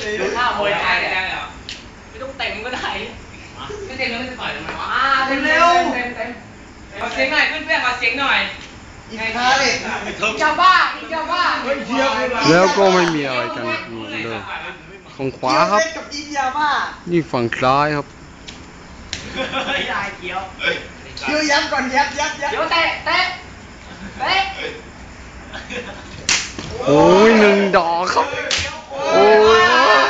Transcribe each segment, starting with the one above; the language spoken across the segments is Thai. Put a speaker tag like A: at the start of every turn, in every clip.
A: ดูท่ามวยไทยได้เหรอไม่ต้องเต็มก็ได้ไม่เต็มแล้วไม่ต่อยทำไมวะเต็มเร็วมาเสียงหน่อยเพื่อนๆมาเสียงหน่อยอีกท่าเลยอีกจะบ้า
B: แล้วก็ไม่มีอะไรกันเหมือนเดิมฝั่งขวาครับนี่ฝั่งซ้ายครับ
A: เกี่ยวย้ำก่อนยับเดี๋ยวเตะ
B: โอ้ย1 ดอกครับโอ้ย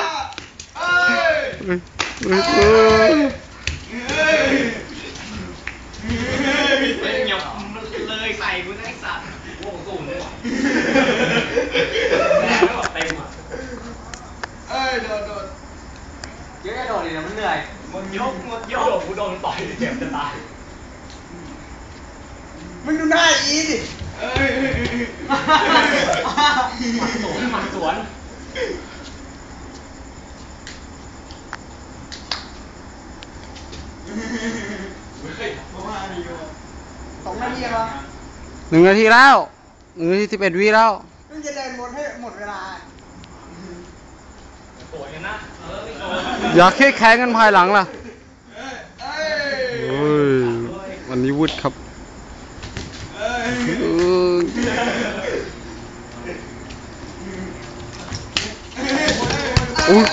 A: เลยใส่กูได้สัตว์โอ้โหสูงเลยเต็มอ่ะโดดเยอะจะโดดเลยนะมันเหนื่อยหมดยกกูโดนต่อยเจ็บจะตาย
C: มึงดูหน้าอีดิ
A: หมัดสวน
C: 2 นาทีเหรอ
B: 1 นาทีแล้ว1 นาที 11 วิแล้ว
C: มึงจะเดินหมดให้หมดเวลา
A: สวยกันนะ
B: อย่าแค่แข่งกันภายหลังล่ะโอ้ยวันนี้วุฒิครับโอ้ย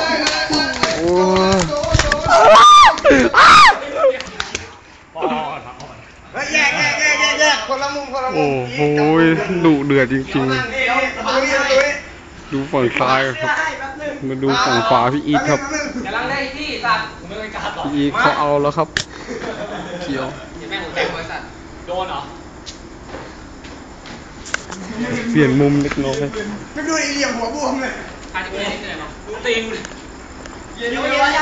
C: แยกคนละมุม
B: โอ้โหดุเดือดจริงๆดูฝั่งซ้ายครับมาดูฝั่งขวาพี่อีทครับ
A: กำลังได้ที่สัตว์ไม่กล้าต่อ
B: พี่อีทเขาเอาแล้วครับเกี่ยว
A: แม่งหัวใจบริษัทโดนเหรอ
B: เปลี่ยนมุมเล็กน้อย
C: ไม่ดูไอ้เหลี่ยมหัวบวมเลย
A: ใครจะไปเล่นที่ไหนมาตีน
C: เยี่ยม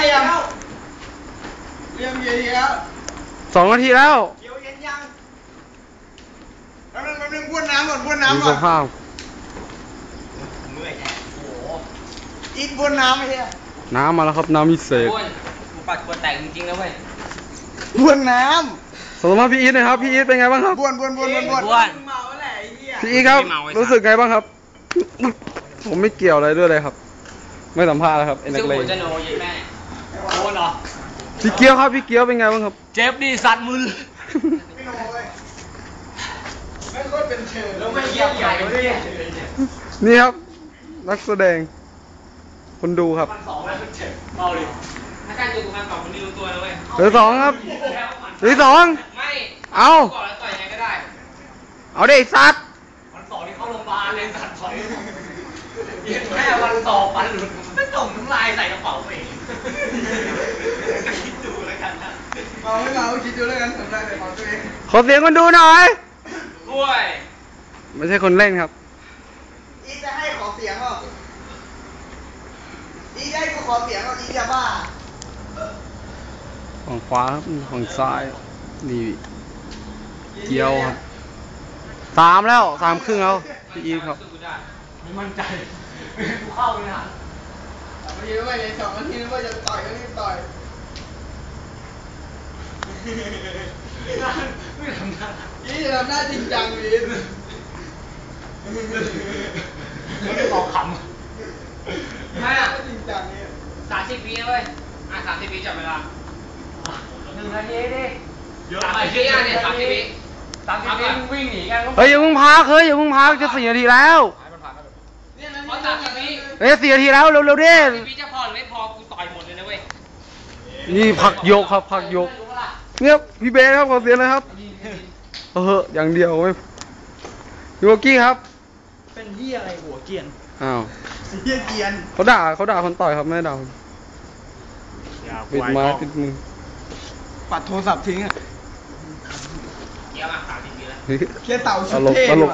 C: แล้ว
B: 2 นาทีแล้ว
C: แป๊บนึงบ้วนน้ำก่อน
B: ดูสภาพ
A: เมื่อยแย่โอ้โห
C: อีทบ้วนน้ำไม่ใช่
B: น้ำมาแล้วครับน้ำพิเศษ
A: กูปัดกวดแตกจริงๆนะเว้ย
C: บ้วนน้
B: ำสมมติพี่อีทนะครับพี่อีทเป็นไงบ้างครับ
C: บ้วน
B: พี่อีทครับรู้สึกไงบ้างครับผมไม่เกี่ยวอะไรด้วยเลยครับไม่สัมภาษณ์แล้วครับ
A: เอ็นเอ็กเลย์จะโนยแม่โดนเหรอ
B: พี่เกียวครับพี่เกียวเป็นไงบ้างครับ
A: เจ็บดิสัตว์มือ
C: ไม่โนเลยไม่ค่อยเป็นเชิง
A: แล้วไม่เยี่ยมใหญ่ด้วย
B: นี่ครับนักแสดงคนดูครับ
A: 2แล้วเจ็บเอาดิถ้าการดูมัน2คนนี้รู้ตัวแล้วเว้ย
B: เหลือ2ครับเหลือ2
A: ไม่
B: เอา
A: ก่อนแล้วต่อยยังไงก็ได้
B: เอาดิสัตว์
A: วัน2ที่เข้าโรงพยาบาลเลยสัตว์ถอยแค่วัน2ฟันหลุดไม่ส่งน้ำลายใส่กระเป๋าเองคิดดูแล้วกันนะ
C: คิดดูแล้วกันสำหรับของตัวเอง
B: ขอเสียงคนดูหน่อย
A: ด้วย
B: ไม่ใช่คนเล่นครับ
C: อีจะให้ขอเสียงเหรออีได้ก็ขอเสียงเหรออีจะบ้า
B: ฝั่งขวาครับฝั่งซ้ายนี่เกี่ยวครับ3แล้ว3 ครึ่งแล้วพี่อีทครับ
A: ไม่มั่นใจกูเข้าเลยนะ
C: ไม่เยอะไปเลย2 นาทีว่าจะต่อยก็รีบต่อย
A: ไม่ทำหน้า
C: อีจะทำหน้าจริงจังอี
A: ไม่ได้บอกคำไม่อะ
C: จริงจังเนี่ย
A: 30 วินะเว้ย30 วิจับเวลา1 นาทีดิ30 วิเนี่ย30 วิวิ่งหนีกัน
B: เฮ้ยอย่าเพิ่งพักจะ4 นาทีแล้ว4 นาทีแล้วเร็วๆดิ
A: พี่จะพอหรือไม่พอกูต่อยหมดเลยนะเว้ย
B: นี่พักยกครับพักยกเนี่ยพี่เบสครับขอเสียงเลยครับอย่างเดียวไม่พี่โบกี้ครับ
C: เป็นเหี้ยอะไรหัวเกียน
B: อ้าว
C: เหี้ยเกียน
B: เขาด่าคนต่อยครับไม่ด่าปิดไม้ปิดมือ
C: ปัดโทรศัพท์ทิ้งอ่ะ
A: เกี่ยวมา30 วิแล้ว
C: เกี่ยวเต่าชุดเท่
B: ด้วย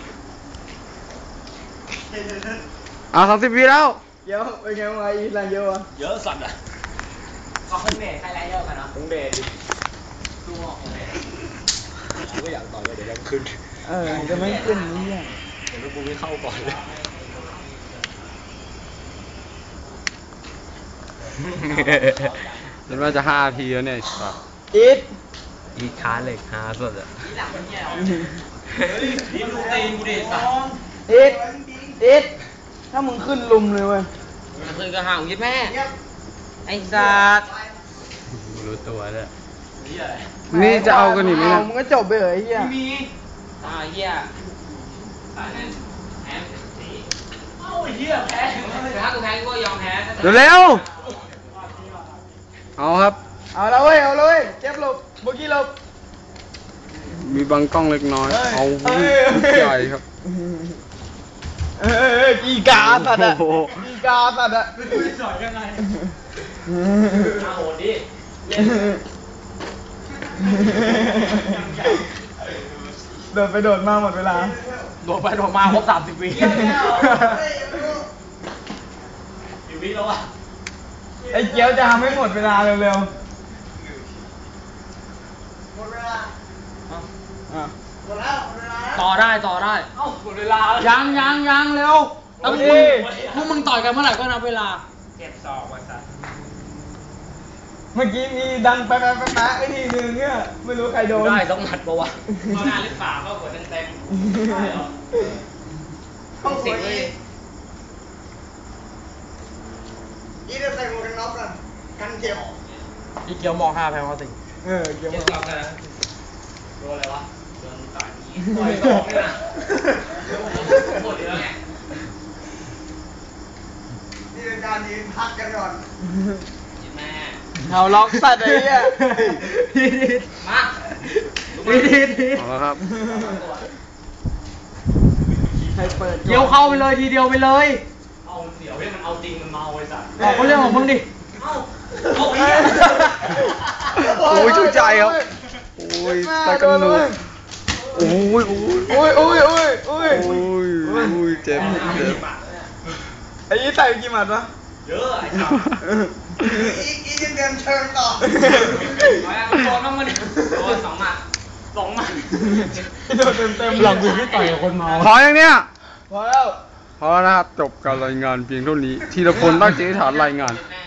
B: 30 วิแล้ว
C: เยอะเป็นไงวะอีแรงเยอะวะ
A: เยอะสัตว์อ่ะเขาคงเดทใครแรงเยอะกันเนาะคงเดทดูออกเลยกูก็อยากต่อยเดี๋ยวยังขึ้น
C: จะไม่ขึ้นนี่อ่ะ
A: เดี๋ยวกูไม่เข้าก่อนเลย
B: เห็นว่าจะ5 นาทีแล้วเนี่ยอีทค้าเหล็กหาสดอ่ะ
A: ดูตีนกูดิสัตว์
C: อีทถ้ามึงขึ้นลุมเลยเว้ย
A: คืนกระหังยิบแม่
C: เงียบ
A: ไอ้สัตว์
B: รู้ตัวแล้วนี่จะเอากันอีกไหม
C: มึงก็จบไปเลยไอ้เหี้ย
A: ไม่มีเหี้ยตายนั้นแพ้สีเอ้าเหี้ยแพ้ถ้ากูแพ้กูก็ยอมแพ้
B: เร็วเอาครับ
C: เอาละเว้ยเอาเลยเจ็บหลบเมื่อกี้หลบ
B: มีบังกล้องเล็กน้อย เอา
C: เอ้
B: ลู
C: ย
B: กใหญ่ครับ
C: กีกาสัตว์อะ
B: โอ้โห
C: กีกาสัตว์อะ
A: สอนยังไงโหดดิ
C: โดดไปโดดมาหมดเวลา
A: โดดไปโดดมาครบ30 วิอยู่วิแล้วอ่ะ
C: ไอ้เกี๊ยวจะทำให้หมดเวลาเร็วๆหมดเวลาหมดแล้วหมดเวลา
A: ต่อได้เอ้าหมดเวลายังเร็วแล้วพวกมึงต่อยกันเมื่อไหร่ก็นับเวลาเก็บศอกไว้สัตว์
C: เมื่อกี้มีดังไปไอ้ทีนึงเนี่ยไม่รู้ใครโดน
A: ได้ต้องหมัดปะวะเข้าหน้าหรือเปล่าเข้าหัวเต็มได้เหรอ
C: เข้าหัวอีจะใส่หมวกกันน็อกกันกันเจ็บ
A: อีเกียวมอง5แพ้เขาสิ
C: เกี่ยว
A: เก็
C: กั
A: บบ ศอกนะโดนอะไรวะโดนต่อยนี้ต่อยศอกนี่นะหมดแล้วไง
C: นี่เป็นการยืนพักกันก่อน
A: แม่
C: เอาล็อกสัตว์ไอ้เหี้ย
A: มา
B: เอาละครับ
C: ใครเปิด
A: เกี่ยวเข้าไปเลยทีเดียวไปเลยเอาเสียวให้มันเอาจริงมันเมาไอ้สัตว์บอกเขาเรื่องของมึงดิเอ้าเอาไอ้
B: โอ้ยจุใจครับ โอ้ยตะกันหนูโอ้ยโอ้ย
C: โอ้ย
B: โอ้ยเจ็บ
C: ไอ้ยี่ใส่กี่หมัดวะ
A: เยอะไอ้สัตว์
C: อียังเดินเชิงต่อ
A: โดนต้องมาดิโดน2 หมัด
C: โดนเต็ม
A: หลังกูไม่ต่อยกับคนเมา
B: พอยังเนี่ย
C: พอแล้ว
B: พอแล้วนะครับ จบการรายงานเพียงเท่านี้ ทีละพลตั้งใจฐานรายงาน
A: แน่